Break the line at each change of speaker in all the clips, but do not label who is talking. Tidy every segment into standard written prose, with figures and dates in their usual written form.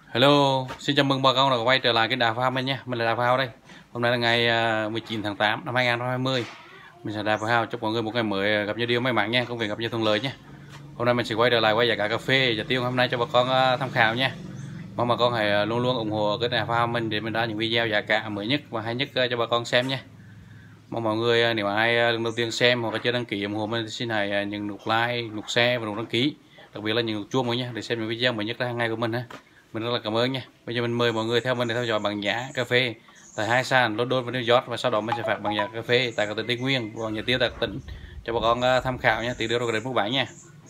Hello, xin chào mừng bà con đã quay trở lại cái Đà Phao mình nhé. Mình là Đà Phao đây. Hôm nay là ngày 19 tháng 8 năm 2020. Mình sẽ Đà Phao chúc mọi người một ngày mới gặp nhiều điều may mắn nha, công việc gặp nhiều thuận lợi nhé. Hôm nay mình sẽ quay trở lại quay giá cả cà phê và tiêu hôm nay cho bà con tham khảo nha. Mong bà con hãy luôn luôn ủng hộ cái Đà Phao mình để mình ra những video giá cả mới nhất và hay nhất cho bà con xem nhé. Mong mọi người nếu ai lần đầu tiên xem hoặc là chưa đăng ký ủng hộ mình thì xin hãy nhấn nút like, nút share và nút đăng ký, đặc biệt là những nút chuông mọi nhé để xem những video mới nhất hàng ngày của mình ha. Mình rất là cảm ơn nha. Bây giờ mình mời mọi người theo mình để theo dõi bảng giá cà phê tại hai sàn London và New York, và sau đó mình sẽ phát bảng giá cà phê tại các tỉnh Tây Nguyên và nhà tiêu tại các tỉnh cho bà con tham khảo nhé, từ đưa ra đến mua bán nha.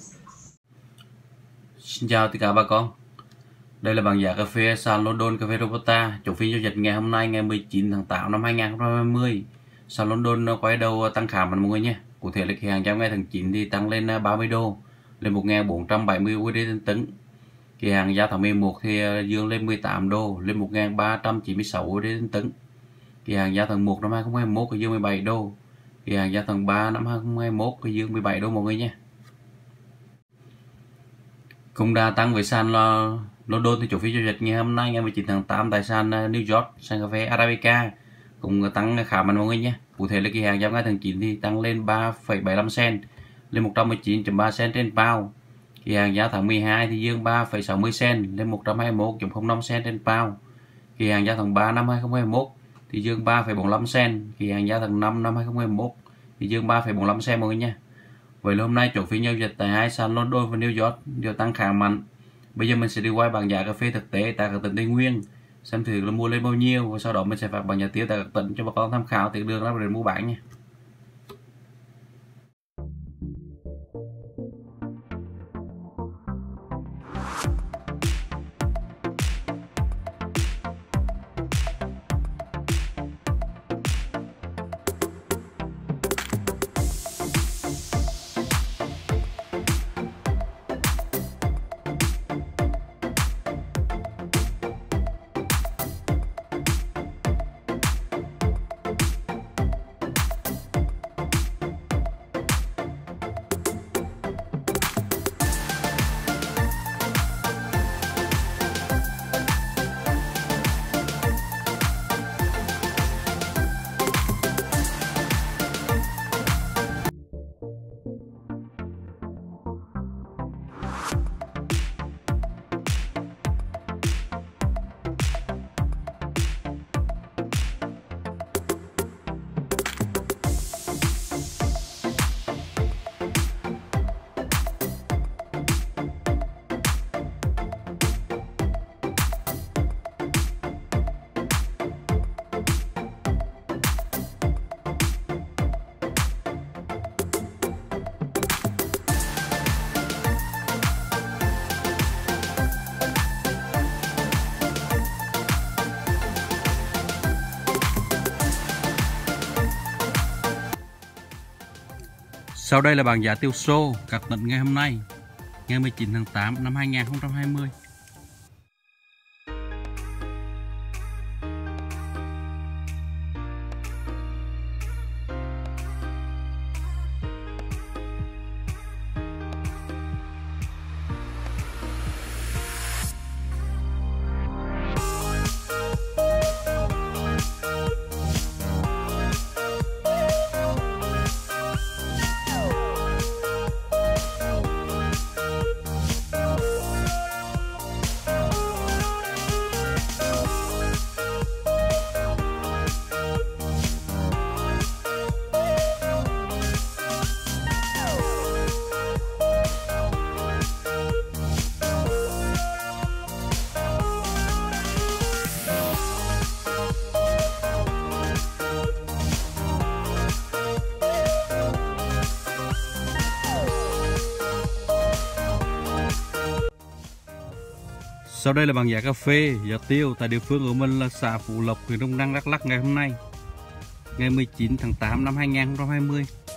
Xin chào tất cả bà con. Đây là bảng giá cà phê sàn London cà phê Robusta, chủ phiên giao dịch ngày hôm nay ngày 19 tháng 8 năm 2020. Sàn London quay đầu tăng khá mạnh mọi người nhé. Cụ thể là kỳ hàng trong ngày tháng 9 thì tăng lên 30 đô lên 1.470 USD tấn. Kỳ hàng giao tháng 11 thì dương lên 18 đô lên 1.396 USD tấn. Kỳ hàng giao tháng 1 năm 2021 thì dương 17 đô. Kỳ hàng giao tháng 3 năm 2021 thì dương 17 đô mọi người nhé. Cũng đã tăng với sàn London thì chủ phiên giao dịch ngày hôm nay ngày 19 tháng 8 tại sàn New York, sàn cà phê Arabica cũng tăng khá mạnh mọi người nhé. Cụ thể là kỳ hàng giao ngày tháng 9 thì tăng lên 3,75 cent lên 119,3 cent trên pound. Kỳ hàng giá tháng 12 thì dương 3,60 cent lên 121,05 cent trên pound. Kỳ hàng giá tháng 3 năm 2021 thì dương 3,45 cent. Kỳ hàng giá tháng 5 năm 2021 thì dương 3,45 cent mọi người nha. Vậy là hôm nay chủ phiên giao dịch tại hai sàn London và New York đều tăng khá mạnh. Bây giờ mình sẽ đi quay bảng giá cà phê thực tế tại các tỉnh Tây Nguyên, xem thử là mua lên bao nhiêu, và sau đó mình sẽ phát bảng giá tiêu tại các tỉnh cho bà con tham khảo từ đường ra để mua bán nha. Sau đây là bảng giá tiêu xô các tỉnh ngày hôm nay, ngày 19 tháng 8 năm 2020. Sau đây là bảng giá cà phê, giá tiêu tại địa phương của mình là xã Phú Lộc, huyện Đông Năng, Đắk Lắk ngày hôm nay, ngày 19 tháng 8 năm 2020.